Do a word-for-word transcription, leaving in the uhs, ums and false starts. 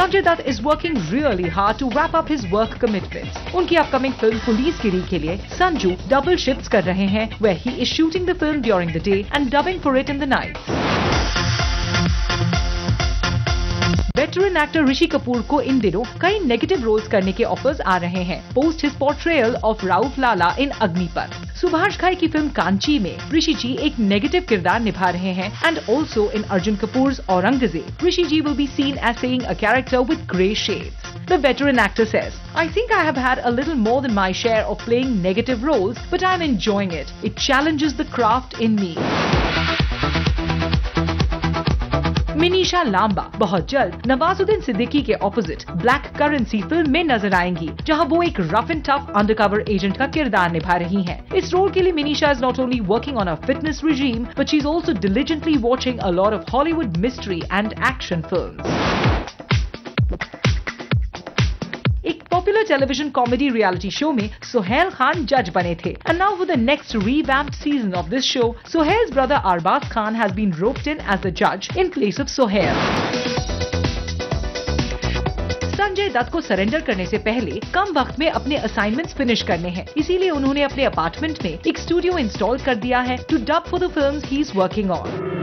Sanjay Dutt is working really hard to wrap up his work commitments. उनकी upcoming film Policegiri के लिए Sanju double shifts कर रहे हैं, where he is shooting the film during the day and dubbing for it in the night. Veteran actor Rishi Kapoor को इन दिनों कई नेगेटिव रोल्स करने के ऑफर्स आ रहे हैं, post his portrayal of Rauf Lala in Agneepath. Subhash Ghai की फिल्म कांची में ऋषि जी एक नेगेटिव किरदार निभा रहे हैं and also in Arjun Kapoor's Aurangzeb Rishi ji will be seen as saying a character with grey shades. The veteran actor says, I think I have had a little more than my share of playing negative roles, but I'm enjoying it. It challenges the craft in me. Minissha Lamba बहुत जल्द नवाजुद्दीन सिद्दीकी के opposite black currency film में नजर आएंगी, जहां वो एक rough and tough undercover agent का किरदार निभा रही हैं। इस रोल के लिए Minissha is not only working on a fitness regime, but she is also diligently watching a lot of Hollywood mystery and action films. Popular television comedy reality show में सुहेल खान जज बने थे, and now for the next revamped season of this show, Suhail's brother Arbaz Khan has been roped in as the judge in place of Suhail. Sanjay Dutt को surrender करने से पहले कम वक्त में अपने असाइनमेंट्स फिनिश करने हैं, इसीलिए उन्होंने अपने अपार्टमेंट में एक स्टूडियो इंस्टॉल कर दिया है to dub for the films he is working on.